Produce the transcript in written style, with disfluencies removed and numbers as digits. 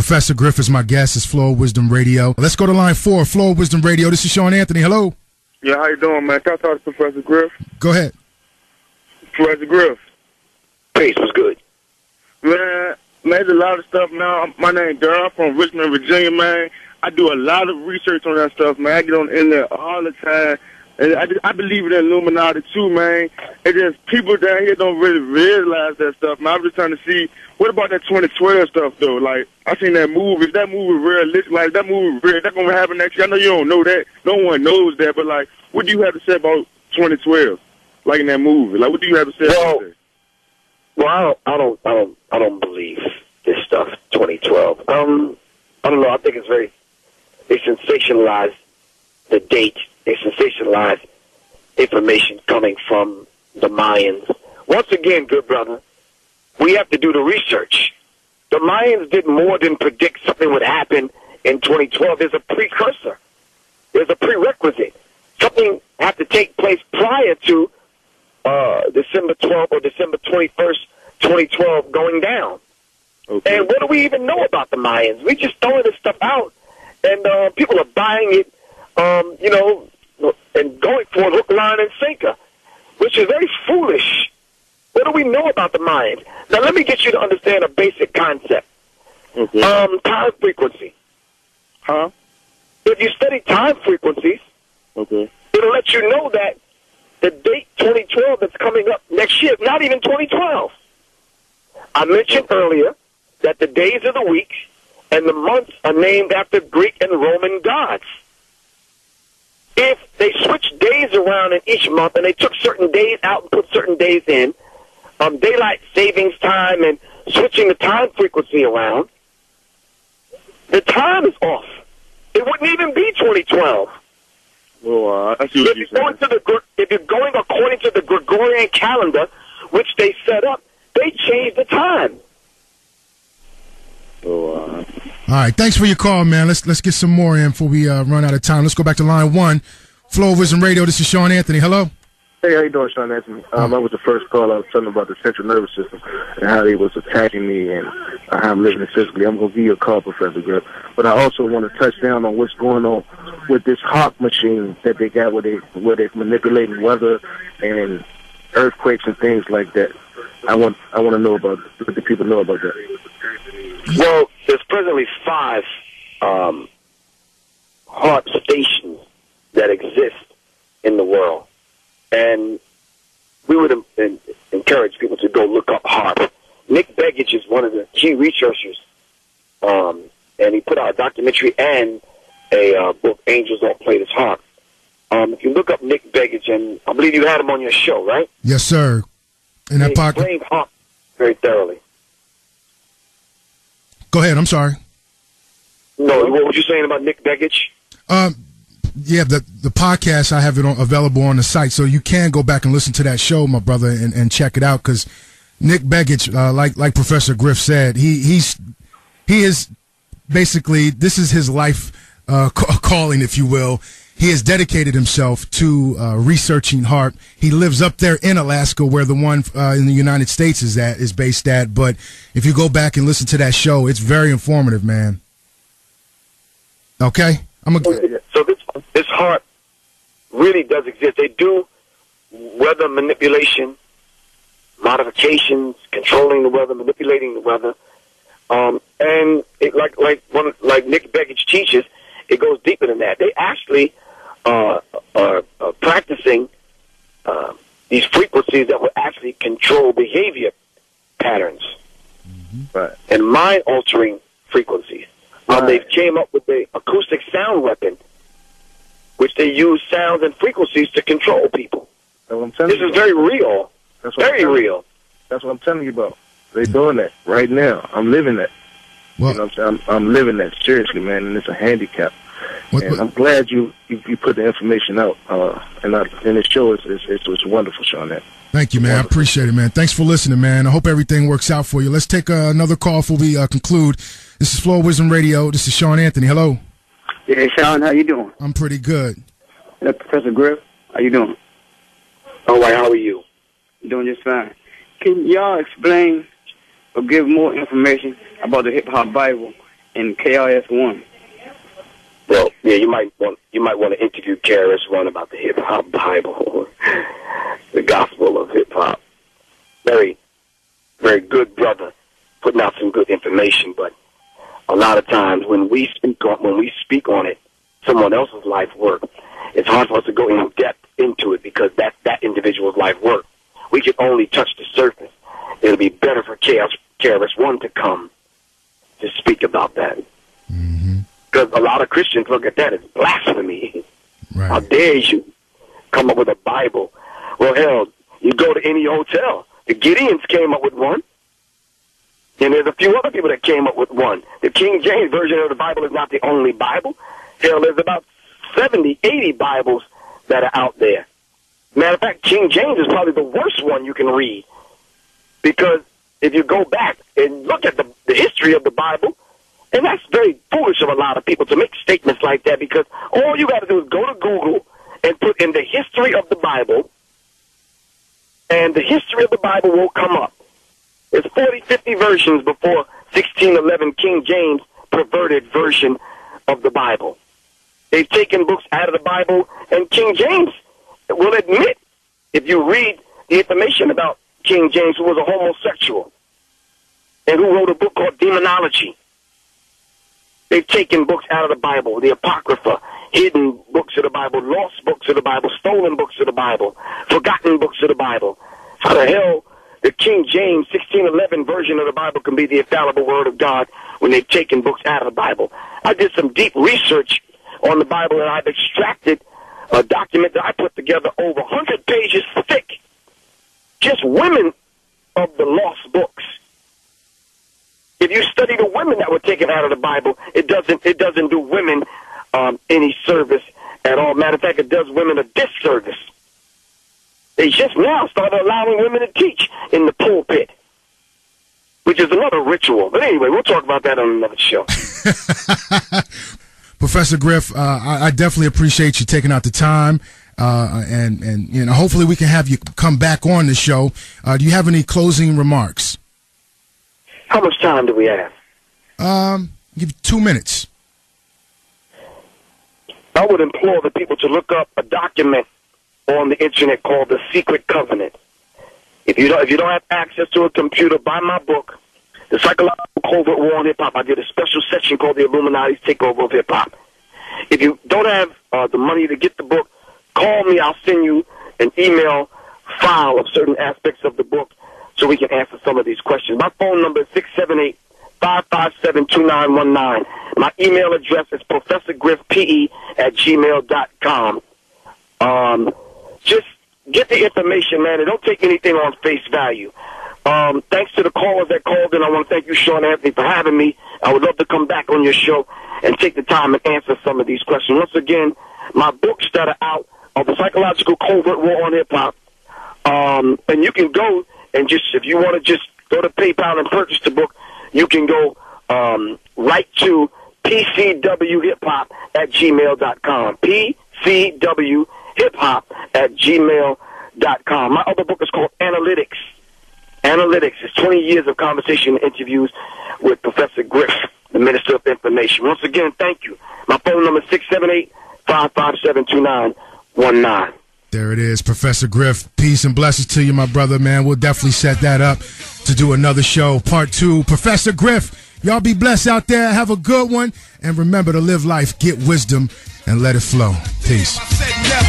Professor Griff is my guest. It's Flow of Wisdom Radio. Let's go to line 4, Flow of Wisdom Radio. This is Sean Anthony. Hello. Yeah, how you doing, man? Can I talk to Professor Griff? Go ahead. Professor Griff. Peace, what's good? Man, there's a lot of stuff now. My name is Darryl. I'm from Richmond, Virginia, man. I do a lot of research on that stuff, man. I get on the internet all the time. And I believe in the Illuminati, too, man. It's just people down here don't really realize that stuff, man. I'm just trying to see, what about that 2012 stuff, though? Like, I seen that movie. If that movie realistic, like, that movie real, that's going to happen next year. I know you don't know that. No one knows that. But, like, what do you have to say about 2012? Like, in that movie? Like, what do you have to say about that? Well, I don't believe this stuff, 2012. I don't know. I think they sensationalize the date. They sensationalize information coming from the Mayans. Once again, good brother, we have to do the research. The Mayans did more than predict something would happen in 2012. There's a precursor. There's a prerequisite. Something had to take place prior to December 12th or December 21st, 2012 going down. Okay. And what do we even know about the Mayans? We just throwing this stuff out, and people are buying it, and going for it hook, line, and sinker, which is very foolish. What do we know about the Mayans? Now, let me get you to understand a basic concept. Okay. Time frequency. Huh? If you study time frequencies, okay, it'll let you know that the date 2012 that's coming up next year is not even 2012. I mentioned earlier that the days of the week and the months are named after Greek and Roman gods. If they switched days around in each month and they took certain days out and put certain days in, daylight savings time and switching the time frequency around, the time is off. It wouldn't even be 2012. Well, I see what you're saying. If you're going according to the Gregorian calendar, which they set up, they changed the time. All right, thanks for your call, man. Let's get some more in before we run out of time. Let's go back to line 1. Flow of Wisdom Radio, this is Sean Anthony. Hello. Hey, how you doing, Sean Anthony? I was the first call. I was telling about the central nervous system and how they was attacking me and how I'm living physically. I'm going to give you a call, Professor Griff. But I also want to touch down on what's going on with this hawk machine that they got where they're manipulating weather and earthquakes and things like that. I want to know about what the people know about that. Well, there's presently 5 HAARP stations that exist in the world. And we would encourage people to go look up HAARP. Nick Begich is one of the key researchers, and he put out a documentary and a book, Angels Don't Play This HAARP. If you look up Nick Begich, and I believe you had him on your show, right? Yes, sir. In that pocket. He explained HAARP very thoroughly. Go ahead, I'm sorry. No, what were you saying about Nick Begich? Yeah, the podcast, I have it available on the site, so you can go back and listen to that show, my brother, and check it out, because Nick Begich, like Professor Griff said, he is basically, this is his life calling, if you will. He has dedicated himself to researching HAARP. He lives up there in Alaska, where the one in the United States is based at. But if you go back and listen to that show, it's very informative, man. Okay, so this HAARP really does exist. They do weather manipulation, modifications, controlling the weather, manipulating the weather, and it, like Nick Begich teaches, it goes deeper than that. They actually are practicing these frequencies that will actually control behavior patterns, and mind-altering frequencies. They came up with the acoustic sound weapon, which they use sounds and frequencies to control people. This is very real. Very real. That's what I'm telling you about. They're doing that right now. I'm living that. Well, you know what I'm saying? I'm living that, seriously, man, and it's a handicap. And I'm glad you put the information out, and the show is wonderful, Sean. Thank you, man. I appreciate it, man. Thanks for listening, man. I hope everything works out for you. Let's take another call before we conclude. This is Flow of Wisdom Radio. This is Sean Anthony. Hello. Yeah, Sean, how you doing? I'm pretty good. Professor Griff, how you doing? All right, how are you? Doing just fine. Can y'all explain or give more information about the Hip Hop Bible and KRS-One. Well, yeah, you might want to interview KRS-One about the hip hop Bible, the gospel of hip hop. Very, very good brother, putting out some good information. But a lot of times when we speak on it, someone else's life work, it's hard for us to go in depth into it because that's that individual's life work. We can only touch the surface. It'll be better for KRS-One to come to speak about that. Because a lot of Christians look at that as blasphemy. Right. How dare you come up with a Bible? Well, hell, you go to any hotel. The Gideons came up with one. And there's a few other people that came up with one. The King James Version of the Bible is not the only Bible. Hell, there's about 70, 80 Bibles that are out there. Matter of fact, King James is probably the worst one you can read. Because if you go back and look at the history of the Bible, and that's very foolish of a lot of people to make statements like that, because all you got to do is go to Google and put in the history of the Bible, and the history of the Bible will come up. There's 40, 50 versions before 1611 King James perverted version of the Bible. They've taken books out of the Bible, and King James will admit, if you read the information about King James, who was a homosexual, and who wrote a book called Demonology. They've taken books out of the Bible, the Apocrypha, hidden books of the Bible, lost books of the Bible, stolen books of the Bible, forgotten books of the Bible. How the hell the King James 1611 version of the Bible can be the infallible word of God when they've taken books out of the Bible? I did some deep research on the Bible, and I've extracted a document that I put together over 100 pages thick. Just women of the lost books. If you study the women that were taken out of the Bible, it doesn't do women any service at all. Matter of fact, it does women a disservice. They just now started allowing women to teach in the pulpit, which is another ritual. But anyway, we'll talk about that on another show. Professor Griff, I definitely appreciate you taking out the time, and you know, hopefully we can have you come back on the show. Do you have any closing remarks? How much time do we have? Give you 2 minutes. I would implore the people to look up a document on the internet called The Secret Covenant. If you don't have access to a computer, buy my book, The Psychological Covert War on Hip Hop. I did a special section called The Illuminati's Takeover of Hip Hop. If you don't have the money to get the book, call me. I'll send you an email file of certain aspects of the book so we can answer some of these questions. My phone number is 678-557-2919. My email address is professorgriffpe@gmail.com. Just get the information, man, and don't take anything on face value. Thanks to the callers that called in. I want to thank you, Sean Anthony, for having me. I would love to come back on your show and take the time and answer some of these questions. Once again, my books that are out are The Psychological Covert War on Hip Hop. And you can go and just, if you want to just go to PayPal and purchase the book, you can go right to pcwhiphop@gmail.com. pcwhiphop@gmail.com. My other book is called Analytics. Analytics is 20 years of conversation and interviews with Professor Griff, the Minister of Information. Once again, thank you. My phone number is 678-557-2919. There it is, Professor Griff. Peace and blessings to you, my brother, man. We'll definitely set that up to do another show, part 2. Professor Griff, y'all be blessed out there. Have a good one. And remember to live life, get wisdom, and let it flow. Peace.